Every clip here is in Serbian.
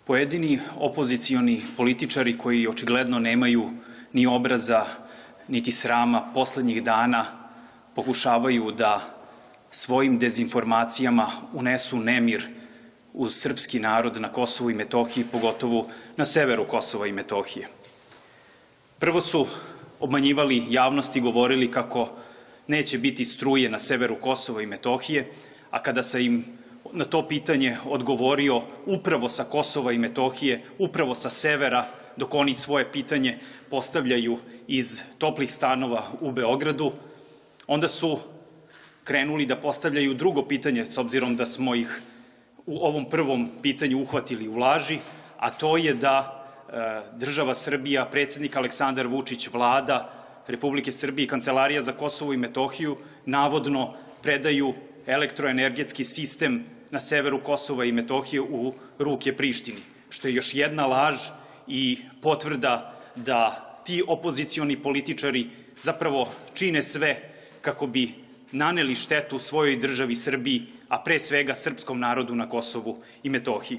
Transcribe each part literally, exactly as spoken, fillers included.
Pojedini opozicioni političari koji očigledno nemaju ni obraza, niti srama poslednjih dana pokušavaju da svojim dezinformacijama unesu nemir uz srpski narod na Kosovu i Metohiji, pogotovo na severu Kosova i Metohije. Prvo su obmanjivali javnost i govorili kako neće biti struje na severu Kosova i Metohije, a kada sam im na to pitanje odgovorio upravo sa Kosova i Metohije, upravo sa severa, dok oni svoje pitanje postavljaju iz toplih stanova u Beogradu, onda su krenuli da postavljaju drugo pitanje, s obzirom da smo ih u ovom prvom pitanju uhvatili u laži, a to je da država Srbija, predsednik Aleksandar Vučić, Vlada Republike Srbije i Kancelarija za Kosovo i Metohiju navodno predaju elektroenergetski sistem na severu Kosova i Metohije u ruke Prištini, što je još jedna laž i potvrda da ti opozicioni političari zapravo čine sve kako bi naneli štetu svojoj državi Srbiji, a pre svega srpskom narodu na Kosovu i Metohiji.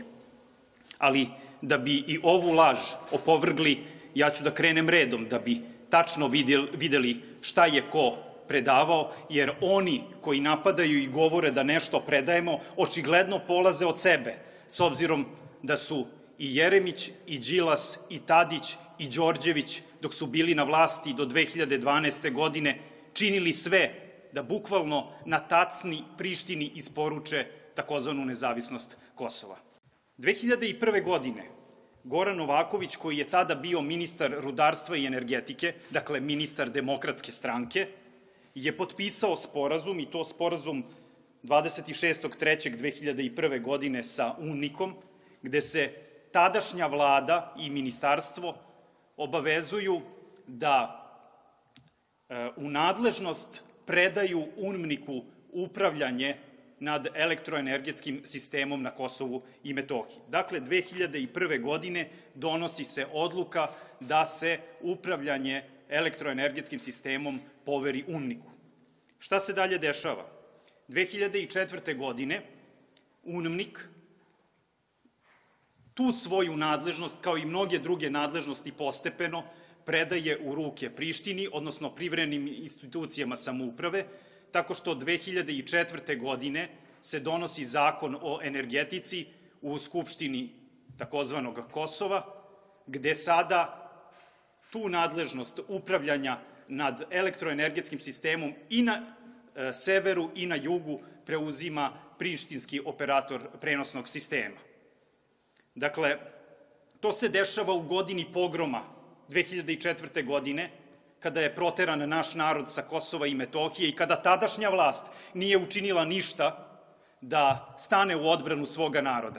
Ali da bi i ovu laž opovrgli, ja ću da krenem redom, da bi tačno videli šta je ko predavao, jer oni koji napadaju i govore da nešto predajemo, očigledno polaze od sebe, s obzirom da su i Jeremić, i Đilas, i Tadić, i Đorđević, dok su bili na vlasti do dve hiljade dvanaeste. godine, činili sve da bukvalno na tacni Prištini isporuče takozvanu nezavisnost Kosova. dve hiljade prve. godine Goran Novaković, koji je tada bio ministar rudarstva i energetike, dakle ministar Demokratske stranke, je potpisao sporazum, i to sporazum dvadeset šestog trećeg dve hiljade prve. godine sa UNMIK-om, gde se tadašnja vlada i ministarstvo obavezuju da u nadležnost predaju UNMIK-u upravljanje nad elektroenergetskim sistemom na Kosovu i Metohiji. Dakle, dve hiljade prve. godine donosi se odluka da se upravljanje elektroenergetskim sistemom poveri UNMIK-u. Šta se dalje dešava? dve hiljade četvrte. godine UNMIK tu svoju nadležnost, kao i mnoge druge nadležnosti, postepeno predaje u ruke Prištini, odnosno privremenim institucijama samouprave, tako što dve hiljade četvrte. godine se donosi zakon o energetici u Skupštini takozvanog Kosova, gde sada tu nadležnost upravljanja nad elektroenergetskim sistemom i na severu i na jugu preuzima prištinski operator prenosnog sistema. Dakle, to se dešava u godini pogroma dve hiljade četvrte. godine, kada je proteran naš narod sa Kosova i Metohije i kada tadašnja vlast nije učinila ništa da stane u odbranu svoga naroda.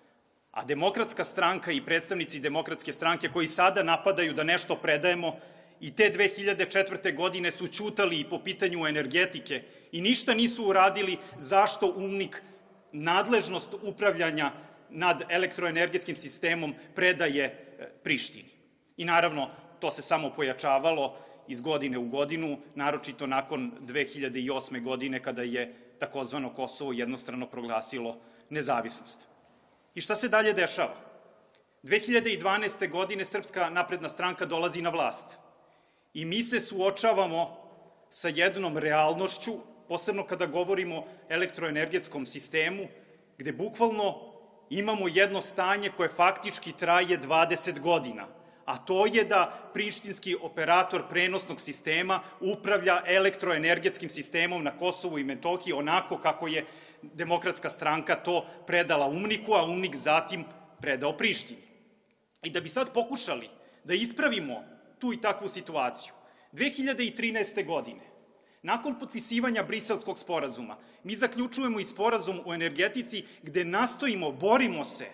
A Demokratska stranka i predstavnici Demokratske stranke koji sada napadaju da nešto predajemo i te dve hiljade četvrte. godine su ćutali i po pitanju energetike i ništa nisu uradili zašto UNMIK nadležnost upravljanja nad elektroenergetskim sistemom predaje Prištini. I naravno, to se samo pojačavalo iz godine u godinu, naročito nakon dve hiljade osme. godine, kada je takozvano Kosovo jednostrano proglasilo nezavisnost. I šta se dalje dešava? dve hiljade dvanaeste. godine Srpska napredna stranka dolazi na vlast i mi se suočavamo sa jednom realnošću, posebno kada govorimo o elektroenergetskom sistemu, gde bukvalno imamo jedno stanje koje faktički traje dvadeset godina, a to je da prištinski operator prenosnog sistema upravlja elektroenergetskim sistemom na Kosovu i Metohiji onako kako je Demokratska stranka to predala UNMIK-u, a UNMIK zatim predao Prištini. I da bi sad pokušali da ispravimo tu i takvu situaciju, dve hiljade trinaeste. godine, nakon potpisivanja Briselskog sporazuma, mi zaključujemo i sporazum o energetici gde nastojimo, borimo se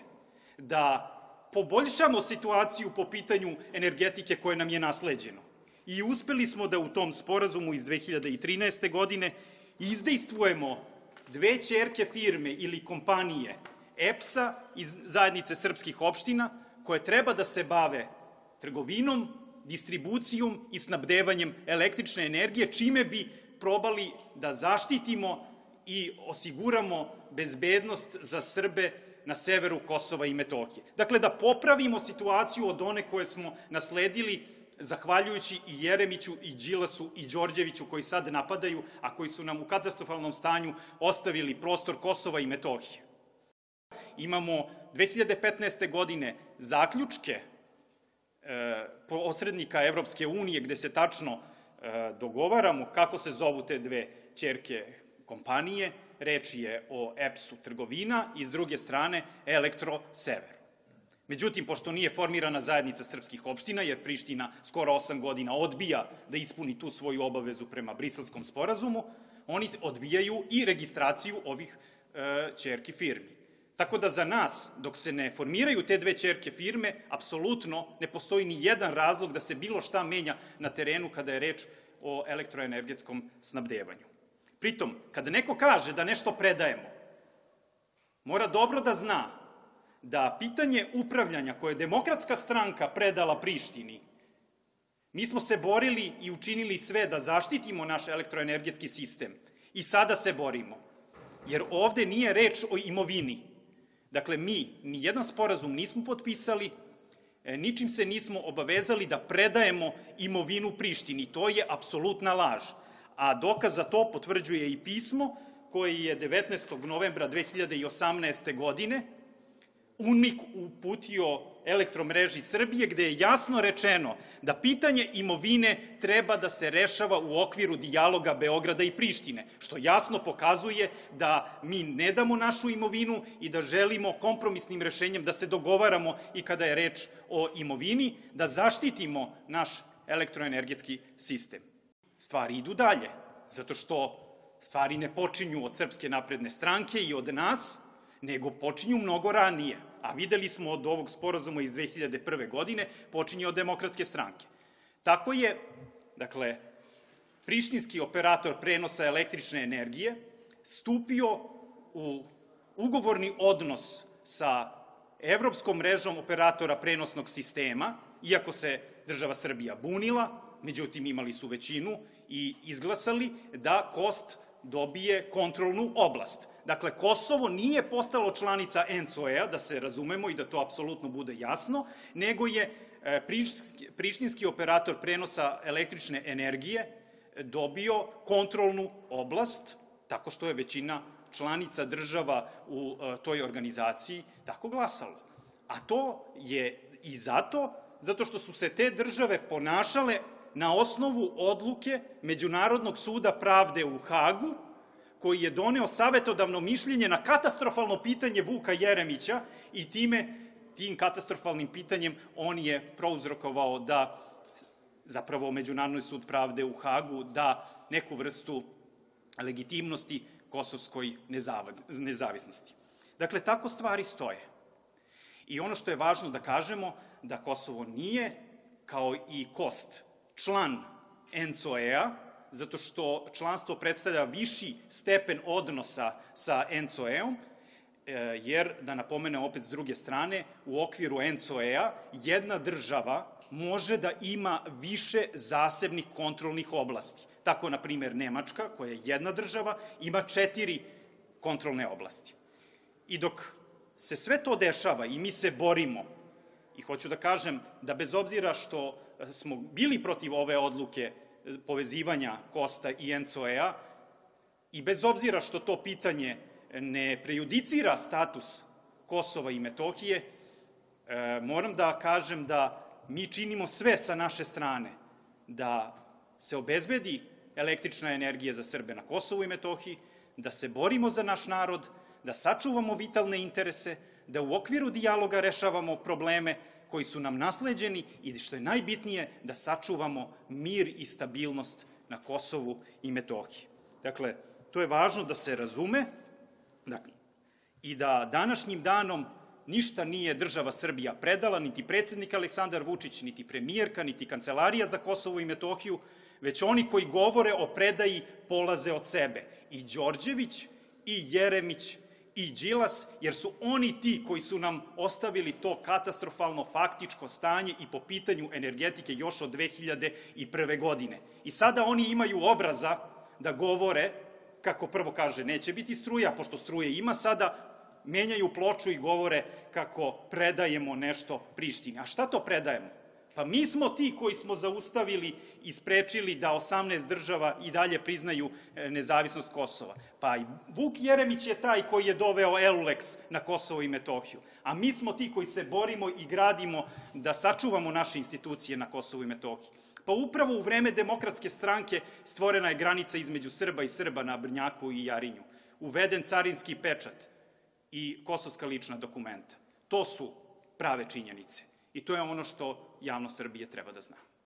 da poboljšamo situaciju po pitanju energetike koje nam je nasleđeno. I uspeli smo da u tom sporazumu iz dve hiljade trinaeste. godine izdejstvujemo dve ćerke firme ili kompanije E P S-a iz zajednice srpskih opština, koje treba da se bave trgovinom, distribucijom i snabdevanjem električne energije, čime bi probali da zaštitimo i osiguramo bezbednost za Srbe na severu Kosova i Metohije. Dakle, da popravimo situaciju od one koje smo nasledili zahvaljujući i Jeremiću, i Đilasu, i Đorđeviću, koji sad napadaju, a koji su nam u katastrofalnom stanju ostavili prostor Kosova i Metohije. Imamo dve hiljade petnaeste. godine zaključke posrednika Evropske unije, gde se tačno dogovaramo kako se zovu te dve ćerke kompanije. Reč je o E P S-u Trgovina i s druge strane Elektro Sever. Međutim, pošto nije formirana zajednica srpskih opština, jer Priština skoro osam godina odbija da ispuni tu svoju obavezu prema Briselskom sporazumu, oni odbijaju i registraciju ovih ćerki firmi. Tako da za nas, dok se ne formiraju te dve ćerke firme, apsolutno ne postoji ni jedan razlog da se bilo šta menja na terenu kada je reč o elektroenergetskom snabdevanju. Pritom, kada neko kaže da nešto predajemo, mora dobro da zna da pitanje upravljanja koje je Demokratska stranka predala Prištini, mi smo se borili i učinili sve da zaštitimo naš elektroenergetski sistem i sada se borimo, jer ovde nije reč o imovini. Dakle, mi ni jedan sporazum nismo potpisali, ničim se nismo obavezali da predajemo imovinu Prištini. To je apsolutna laž. A dokaz za to potvrđuje i pismo koje je devetnaestog novembra dve hiljade osamnaeste. godine U N M I K uputio Elektromreži Srbije, gde je jasno rečeno da pitanje imovine treba da se rešava u okviru dijaloga Beograda i Prištine, što jasno pokazuje da mi ne damo našu imovinu i da želimo kompromisnim rešenjem da se dogovaramo i kada je reč o imovini, da zaštitimo naš elektroenergetski sistem. Stvari idu dalje, zato što stvari ne počinju od Srpske napredne stranke i od nas, nego počinju mnogo ranije. A videli smo od ovog sporazuma iz dve hiljade prve. godine, počinje od Demokratske stranke. Tako je, dakle, prištinski operator prenosa električne energije stupio u ugovorni odnos sa Evropskom mrežom operatora prenosnog sistema, iako se država Srbija bunila, međutim imali su većinu i izglasali da KOST dobije kontrolnu oblast. Dakle, Kosovo nije postalo članica N C O E-a, da se razumemo i da to apsolutno bude jasno, nego je prištinski operator prenosa električne energije dobio kontrolnu oblast, tako što je većina članica država u toj organizaciji tako glasalo. A to je i zato, zato što su se te države ponašale na osnovu odluke Međunarodnog suda pravde u Hagu, koji je doneo savetodavno mišljenje na katastrofalno pitanje Vuka Jeremića i time, tim katastrofalnim pitanjem, on je prouzrokovao da zapravo Međunarodni sud pravde u Hagu da neku vrstu legitimnosti kosovskoj nezavisnosti. Dakle, tako stvari stoje. I ono što je važno da kažemo, da Kosovo nije, kao i KOST, član N C O E-a, zato što članstvo predstavlja viši stepen odnosa sa N C O E-om, jer, da napomenem opet s druge strane, u okviru N C O E-a jedna država može da ima više zasebnih kontrolnih oblasti. Tako, na primjer, Nemačka, koja je jedna država, ima četiri kontrolne oblasti. I dok se sve to dešava i mi se borimo, i hoću da kažem da bez obzira što smo bili protiv ove odluke povezivanja KOST-a i N C O E-a i bez obzira što to pitanje ne prejudicira status Kosova i Metohije, moram da kažem da mi činimo sve sa naše strane da se obezbedi električna energija za Srbe na Kosovu i Metohiji, da se borimo za naš narod, da sačuvamo vitalne interese, da u okviru dijaloga rešavamo probleme koji su nam nasleđeni i, što je najbitnije, da sačuvamo mir i stabilnost na Kosovu i Metohiji. Dakle, to je važno da se razume i da današnjim danom ništa nije država Srbija predala, niti predsednik Aleksandar Vučić, niti premijerka, niti Kancelarija za Kosovo i Metohiju, već oni koji govore o predaji polaze od sebe. I Đorđević, i Jeremić, i Đilas, jer su oni ti koji su nam ostavili to katastrofalno faktičko stanje i po pitanju energetike još od dve hiljade prve. godine. I sada oni imaju obraza da govore, kako prvo kaže, neće biti struja, pošto struje ima sada menjaju ploču i govore kako predajemo nešto Prištini. A šta to predajemo? Pa mi smo ti koji smo zaustavili i sprečili da osamnaest država i dalje priznaju nezavisnost Kosova. Pa i Vuk Jeremić je taj koji je doveo Euleks na Kosovo i Metohiju. A mi smo ti koji se borimo i gradimo da sačuvamo naše institucije na Kosovu i Metohiji. Pa upravo u vreme Demokratske stranke stvorena je granica između Srba i Srba na Brnjaku i Jarinju. Uveden carinski pečat i kosovska lična dokumenta. To su prave činjenice. I to je ono što javnost Srbije treba da zna.